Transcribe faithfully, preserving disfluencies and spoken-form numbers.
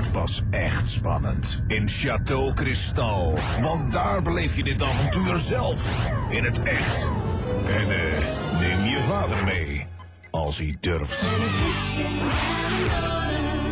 wordt pas echt spannend in Château Cristal. Want daar beleef je dit avontuur zelf. In het echt. En eh, neem je vader mee. Als hij durft.